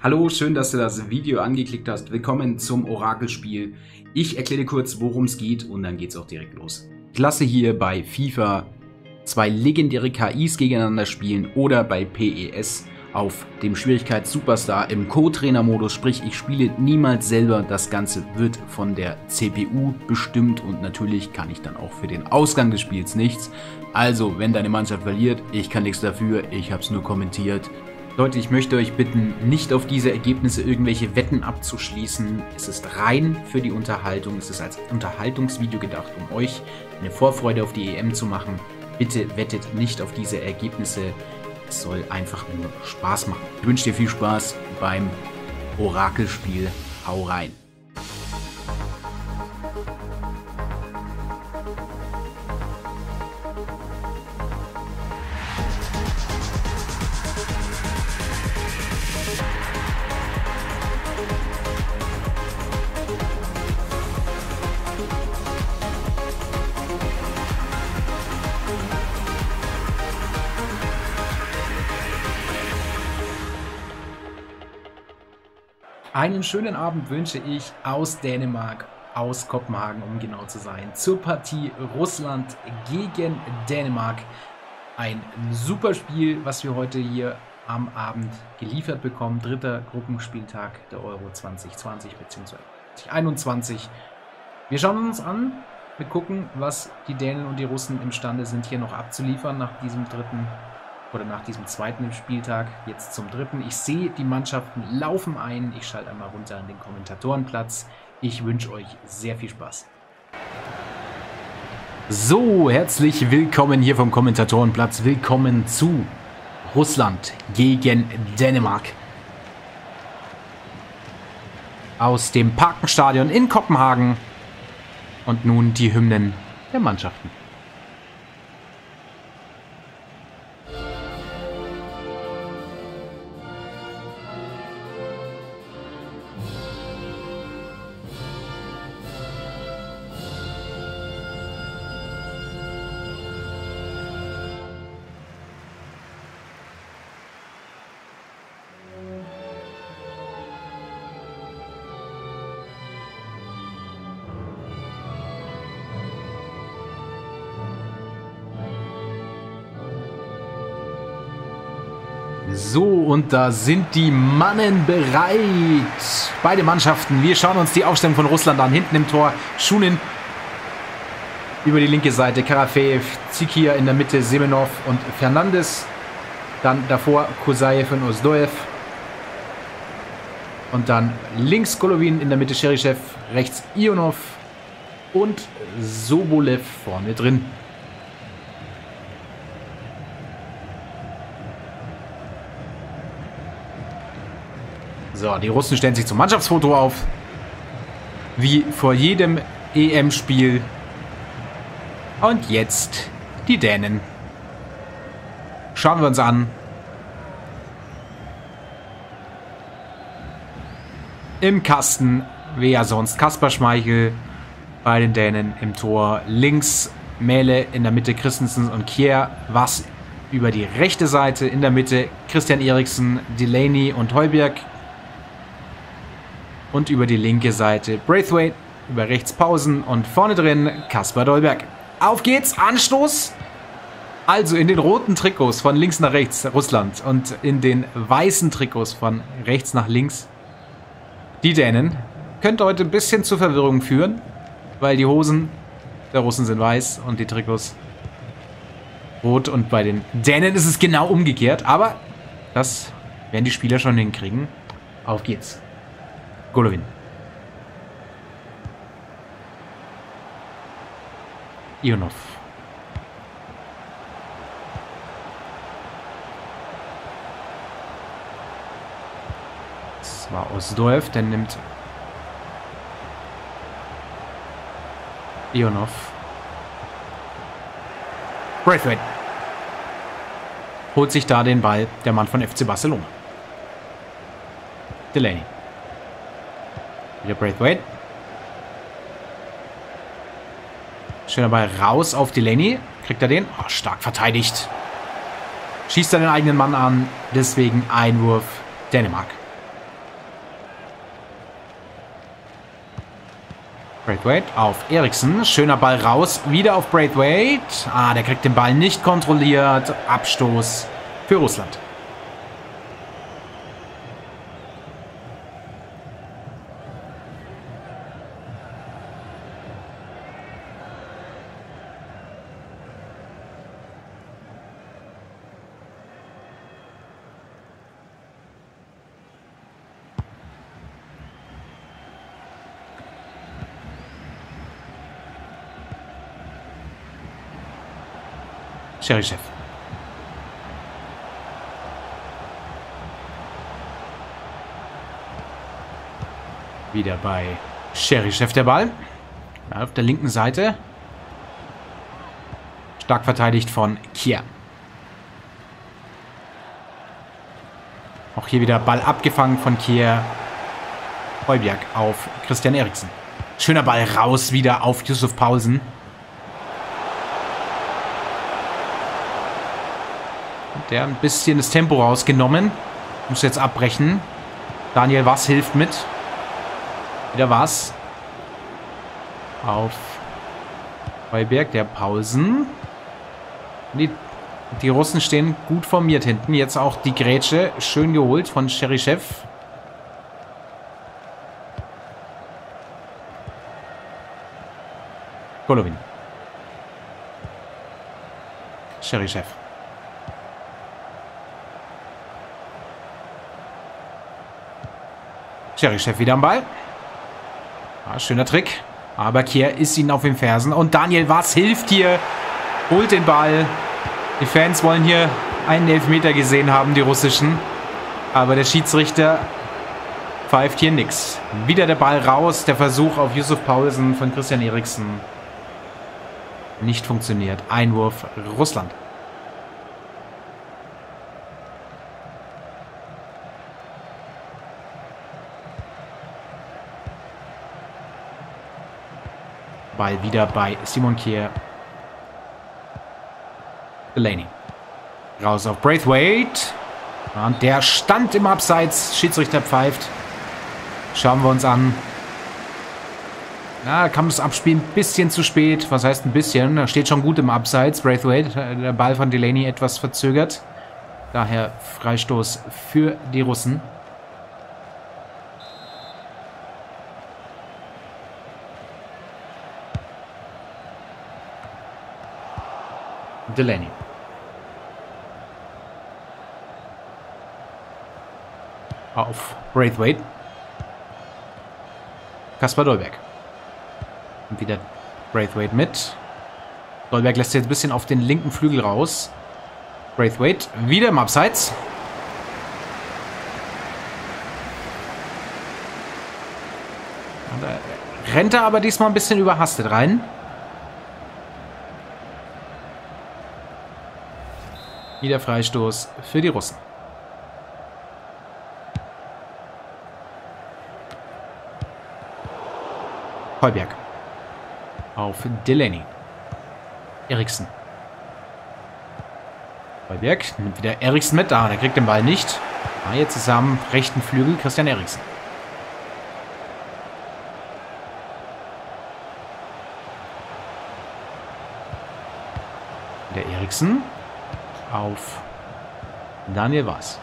Hallo, schön, dass du das Video angeklickt hast. Willkommen zum Orakelspiel. Ich erkläre dir kurz, worum es geht und dann geht's auch direkt los. Klasse hier bei FIFA zwei legendäre KIs gegeneinander spielen oder bei PES auf dem Schwierigkeits Superstar im Co-Trainer-Modus, sprich ich spiele niemals selber, das Ganze wird von der CPU bestimmt und natürlich kann ich dann auch für den Ausgang des Spiels nichts. Also, wenn deine Mannschaft verliert, ich kann nichts dafür, ich habe es nur kommentiert. Leute, ich möchte euch bitten, nicht auf diese Ergebnisse irgendwelche Wetten abzuschließen. Es ist rein für die Unterhaltung, es ist als Unterhaltungsvideo gedacht, um euch eine Vorfreude auf die EM zu machen. Bitte wettet nicht auf diese Ergebnisse. Es soll einfach nur Spaß machen. Ich wünsche dir viel Spaß beim Orakelspiel. Hau rein! Einen schönen Abend wünsche ich aus Dänemark, aus Kopenhagen, um genau zu sein, zur Partie Russland gegen Dänemark. Ein super Spiel, was wir heute hier am Abend geliefert bekommen. Dritter Gruppenspieltag der Euro 2020 bzw. 2021. Wir schauen uns an, wir gucken, was die Dänen und die Russen imstande sind, hier noch abzuliefern nach diesem zweiten Spieltag, jetzt zum dritten. Ich sehe, die Mannschaften laufen ein. Ich schalte einmal runter an den Kommentatorenplatz. Ich wünsche euch sehr viel Spaß. So, herzlich willkommen hier vom Kommentatorenplatz. Willkommen zu Russland gegen Dänemark. Aus dem Parkenstadion in Kopenhagen. Und nun die Hymnen der Mannschaften. So, und da sind die Mannen bereit. Beide Mannschaften. Wir schauen uns die Aufstellung von Russland an. Hinten im Tor Schunin. Über die linke Seite Karafeev, Zikir in der Mitte, Semenov und Fernandes. Dann davor Kusayev und Ozdoev. Und dann links Golovin, in der Mitte Cheryshev, rechts Ionov und Sobolev vorne drin. So, die Russen stellen sich zum Mannschaftsfoto auf. Wie vor jedem EM-Spiel. Und jetzt die Dänen. Schauen wir uns an. Im Kasten, wer sonst? Kasper Schmeichel bei den Dänen im Tor. Links Mähle, in der Mitte Christensen und Kjær. Was über die rechte Seite, in der Mitte Christian Eriksen, Delaney und Højbjerg. Und über die linke Seite Braithwaite, über rechts Pausen und vorne drin Kasper Dolberg. Auf geht's, Anstoß! Also in den roten Trikots von links nach rechts Russland und in den weißen Trikots von rechts nach links die Dänen. Könnte heute ein bisschen zur Verwirrung führen, weil die Hosen der Russen sind weiß und die Trikots rot. Und bei den Dänen ist es genau umgekehrt, aber das werden die Spieler schon hinkriegen. Auf geht's. Golovin. Ionov. Das war Ozdoev, der nimmt Ionov. Braithwaite. Holt sich da den Ball, der Mann von FC Barcelona. Delaney. Wieder Braithwaite. Schöner Ball raus auf Delaney. Kriegt er den? Oh, stark verteidigt. Schießt er den eigenen Mann an. Deswegen Einwurf Dänemark. Braithwaite auf Eriksen. Schöner Ball raus. Wieder auf Braithwaite. Der kriegt den Ball nicht kontrolliert. Abstoß für Russland. Cherichev. Wieder bei Cherichev der Ball. Auf der linken Seite. Stark verteidigt von Kier. Auch hier wieder Ball abgefangen von Kier. Højbjerg auf Christian Eriksen. Schöner Ball raus wieder auf Yussuf Poulsen. Der ein bisschen das Tempo rausgenommen. Muss jetzt abbrechen. Daniel Was hilft mit. Wieder Was. Auf Højbjerg, der Poulsen. Die Russen stehen gut formiert hinten. Jetzt auch die Grätsche. Schön geholt von Cherichev. Golovin. Cherichev. Cherichev wieder am Ball. Schöner Trick. Aber Kier ist ihnen auf den Fersen. Und Daniel Was hilft hier. Holt den Ball. Die Fans wollen hier einen Elfmeter gesehen haben, die russischen. Aber der Schiedsrichter pfeift hier nichts. Wieder der Ball raus. Der Versuch auf Yussuf Poulsen von Christian Eriksen. Nicht funktioniert. Einwurf Russland. Ball wieder bei Simon Kier. Delaney. Raus auf Braithwaite. Und der stand im Abseits. Schiedsrichter pfeift. Schauen wir uns an. Da kam das Abspiel ein bisschen zu spät. Was heißt ein bisschen? Da steht schon gut im Abseits. Braithwaite. Der Ball von Delaney etwas verzögert. Daher Freistoß für die Russen. Delaney. Auf Braithwaite. Kasper Dolberg. Und wieder Braithwaite mit. Dolberg lässt jetzt ein bisschen auf den linken Flügel raus. Braithwaite wieder im Abseits. Und da rennt er aber diesmal ein bisschen überhastet rein. Wieder Freistoß für die Russen. Højbjerg. Auf Delaney. Eriksen. Højbjerg nimmt wieder Eriksen mit. Der kriegt den Ball nicht. Jetzt ist er am rechten Flügel Christian Eriksen. Der Eriksen. Auf Daniel Was.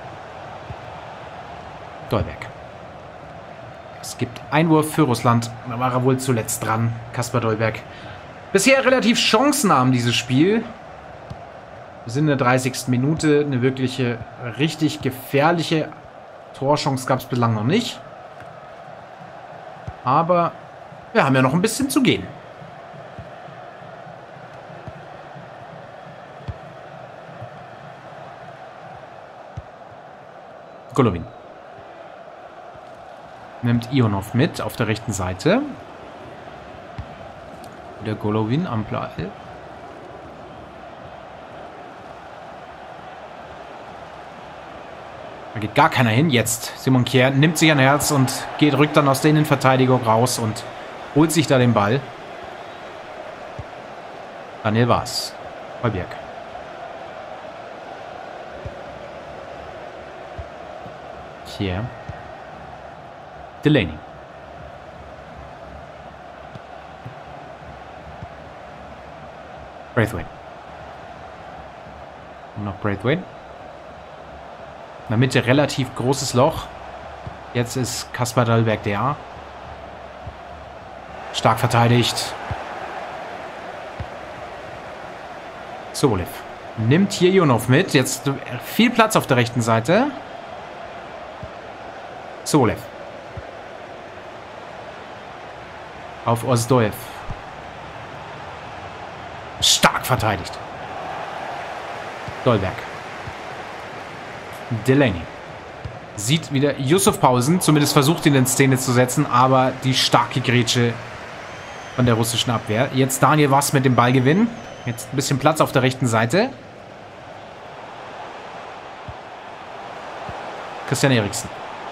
Dolberg. Es gibt Einwurf für Russland. Da war er wohl zuletzt dran. Kasper Dolberg. Bisher relativ chancenarm dieses Spiel. Wir sind in der 30. Minute. Eine wirkliche, richtig gefährliche Torchance gab es bislang noch nicht. Aber wir haben ja noch ein bisschen zu gehen. Golovin. Nimmt Ionov mit auf der rechten Seite. Der Golovin am Ball. Da geht gar keiner hin. Jetzt Simon Kier nimmt sich ein Herz und rückt dann aus der Innenverteidigung raus und holt sich da den Ball. Daniel Was. Højbjerg. Hier. Delaney. Braithwaite. Und noch Braithwaite. In der Mitte relativ großes Loch. Jetzt ist Kasper Dolberg der. Stark verteidigt. Sobolev nimmt hier Ionov mit. Jetzt viel Platz auf der rechten Seite. Sobolev. Auf Ozdoev. Stark verteidigt. Dolberg. Delaney. Sieht wieder Yusuf Pausen. Zumindest versucht ihn in Szene zu setzen. Aber die starke Grätsche von der russischen Abwehr. Jetzt Daniel Was mit dem Ballgewinn. Jetzt ein bisschen Platz auf der rechten Seite. Christian Eriksen.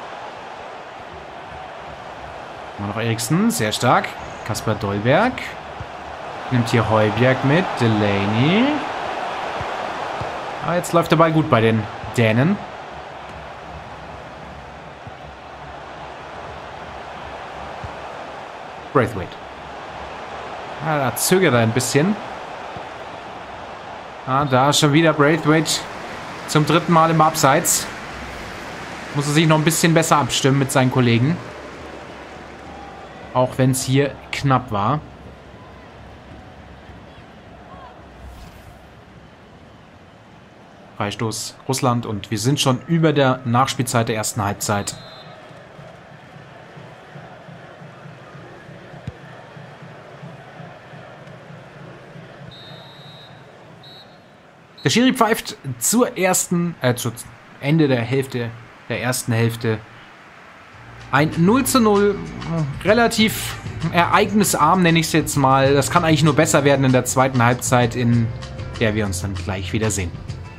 Immer noch Eriksen. Sehr stark. Kasper Dolberg. Nimmt hier Højbjerg mit. Delaney. Ah, jetzt läuft der Ball gut bei den Dänen. Braithwaite. Ah, da zögert er ein bisschen. Ah, da schon wieder Braithwaite zum 3. Mal im Abseits. Muss er sich noch ein bisschen besser abstimmen mit seinen Kollegen. Auch wenn es hier knapp war. Freistoß Russland und wir sind schon über der Nachspielzeit der ersten Halbzeit. Der Schiri pfeift zum Ende der ersten Hälfte. Ein 0:0, relativ ereignisarm nenne ich es jetzt mal. Das kann eigentlich nur besser werden in der zweiten Halbzeit, in der wir uns dann gleich wiedersehen.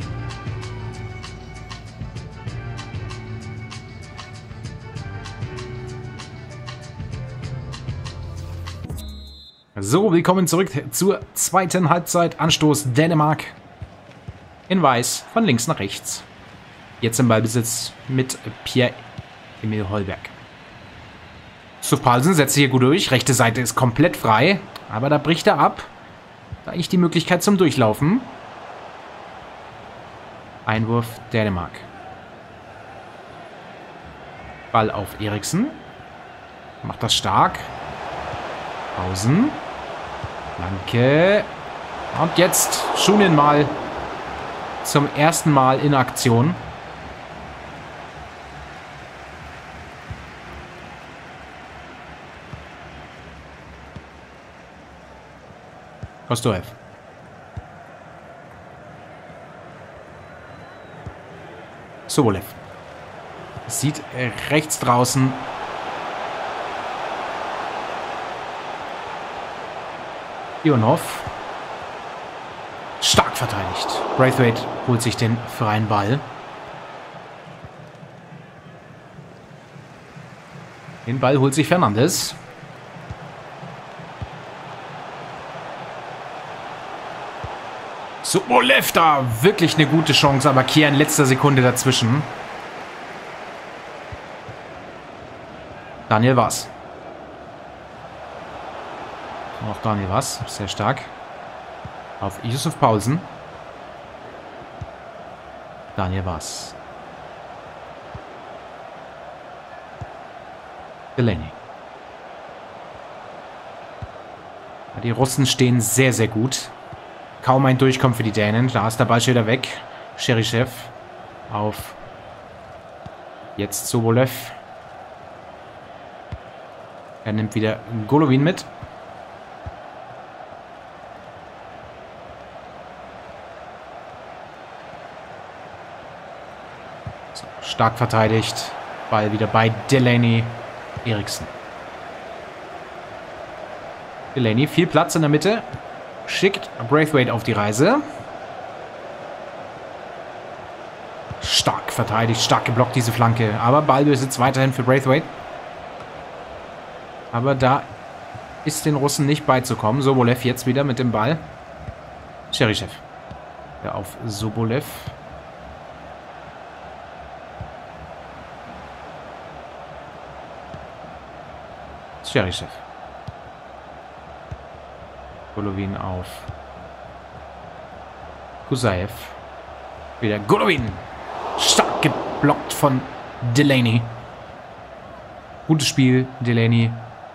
So, willkommen zurück zur zweiten Halbzeit. Anstoß Dänemark in Weiß von links nach rechts. Jetzt im Ballbesitz mit Pierre-Emil Højbjerg. Yusuf Poulsen setzt hier gut durch. Rechte Seite ist komplett frei. Aber da bricht er ab. Da eigentlich die Möglichkeit zum Durchlaufen. Einwurf Dänemark. Ball auf Eriksen. Macht das stark. Pausen. Danke. Und jetzt Schunin mal zum ersten Mal in Aktion. Kostoev. Sobolev. Sieht rechts draußen. Ionov. Stark verteidigt. Braithwaite holt sich den freien Ball. Den Ball holt sich Fernandes. Sobolev da. Wirklich eine gute Chance, aber Kier in letzter Sekunde dazwischen. Daniel Was. Noch Daniel Was. Sehr stark. Auf Yusuf Poulsen. Daniel Was. Delaney. Die Russen stehen sehr, sehr gut. Kaum ein Durchkommen für die Dänen. Da ist der Ball schon wieder weg. Cherichev auf jetzt Sobolev. Er nimmt wieder Golovin mit. So, stark verteidigt. Ball wieder bei Delaney. Eriksen. Delaney, viel Platz in der Mitte. Schickt Braithwaite auf die Reise. Stark verteidigt, stark geblockt diese Flanke. Aber Ballbesitz weiterhin für Braithwaite. Aber da ist den Russen nicht beizukommen. Sobolev jetzt wieder mit dem Ball. Cherichev. Ja, auf Sobolev. Cherichev. Golovin auf Kusayev. Wieder Golovin. Stark geblockt von Delaney. Gutes Spiel, Delaney.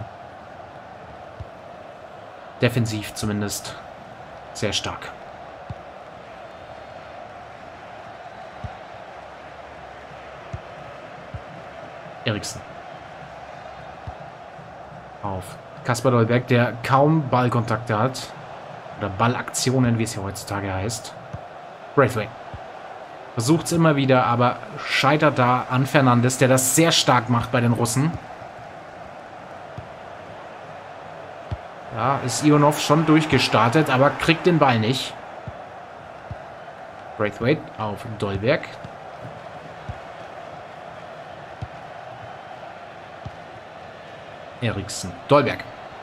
Defensiv zumindest. Sehr stark. Eriksen. Auf Kasper Dolberg, der kaum Ballkontakte hat. Oder Ballaktionen, wie es ja heutzutage heißt. Braithwaite. Versucht es immer wieder, aber scheitert da an Fernandes, der das sehr stark macht bei den Russen. Ja, ist Ionov schon durchgestartet, aber kriegt den Ball nicht. Braithwaite auf Dolberg. Eriksen. Dolberg.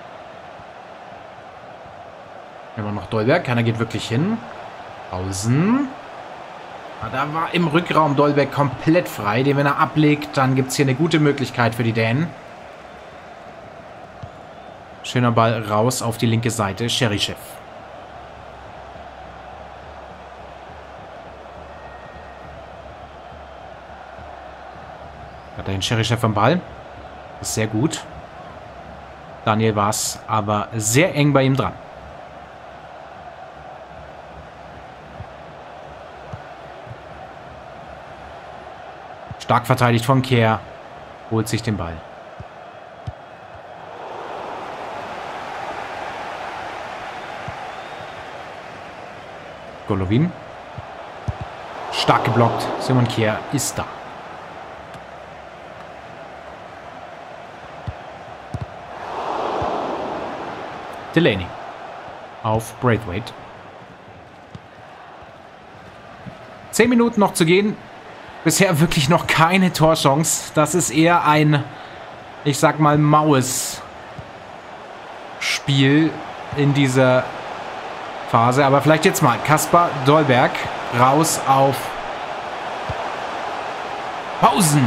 Immer noch Dolberg. Keiner geht wirklich hin. Außen. Da war im Rückraum Dolberg komplett frei. Den, wenn er ablegt, dann gibt es hier eine gute Möglichkeit für die Dänen. Schöner Ball raus auf die linke Seite. Cheryshev. Hat er den Cheryshev am Ball. Ist sehr gut. Daniel war es aber sehr eng bei ihm dran. Stark verteidigt von Kjær. Holt sich den Ball. Golovin. Stark geblockt. Simon Kjær ist da. Delaney. Auf Braithwaite. 10 Minuten noch zu gehen. Bisher wirklich noch keine Torchance. Das ist eher ein, ich sag mal, maues Spiel in dieser Phase. Aber vielleicht jetzt mal. Kasper Dolberg raus auf Pausen.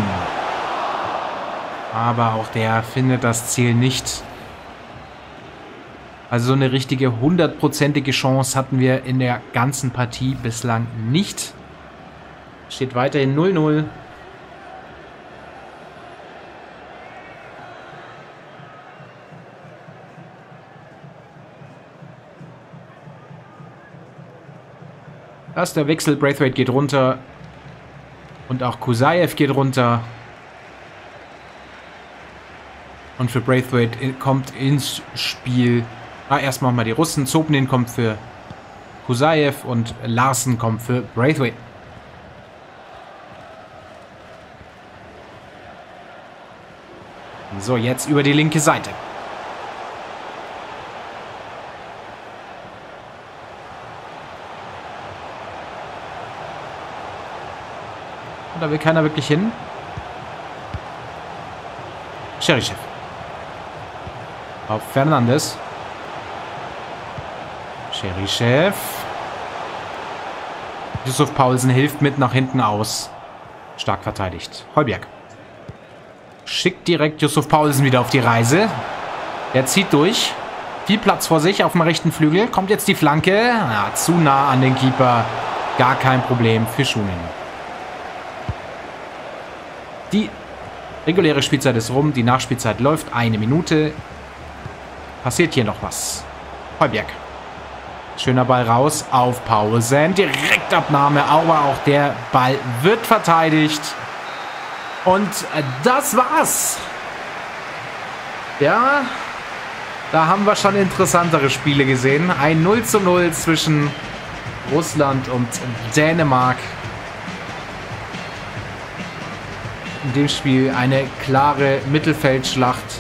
Aber auch der findet das Ziel nicht. Also so eine richtige 100%ige Chance hatten wir in der ganzen Partie bislang nicht. Steht weiterhin 0-0. Da ist der Wechsel. Braithwaite geht runter. Und auch Kusayev geht runter. Und für Braithwaite kommt ins Spiel... erstmal mal die Russen. Zopnin kommt für Kusayev und Larsen kommt für Braithwaite. So, jetzt über die linke Seite. Und da will keiner wirklich hin. Cheryshev. Auf Fernandes. Cheryshev. Yusuf Paulsen hilft mit nach hinten aus. Stark verteidigt. Højbjerg. Schickt direkt Yusuf Paulsen wieder auf die Reise. Er zieht durch. Viel Platz vor sich auf dem rechten Flügel. Kommt jetzt die Flanke. Ja, zu nah an den Keeper. Gar kein Problem für Schunen. Die reguläre Spielzeit ist rum. Die Nachspielzeit läuft. 1 Minute. Passiert hier noch was. Højbjerg. Schöner Ball raus auf Paulsen. Direktabnahme, aber auch der Ball wird verteidigt. Und das war's. Ja, da haben wir schon interessantere Spiele gesehen. Ein 0:0 zwischen Russland und Dänemark. In dem Spiel eine klare Mittelfeldschlacht.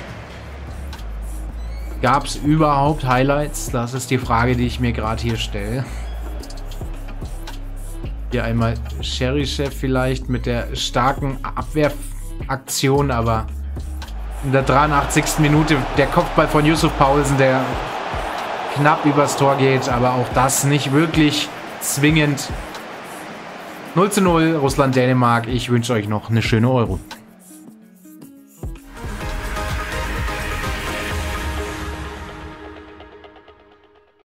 Gab es überhaupt Highlights? Das ist die Frage, die ich mir gerade hier stelle. Hier einmal Cheryshev vielleicht mit der starken Abwehraktion, aber in der 83. Minute der Kopfball von Yusuf Paulsen, der knapp übers Tor geht, aber auch das nicht wirklich zwingend. 0:0 Russland-Dänemark. Ich wünsche euch noch eine schöne Euro.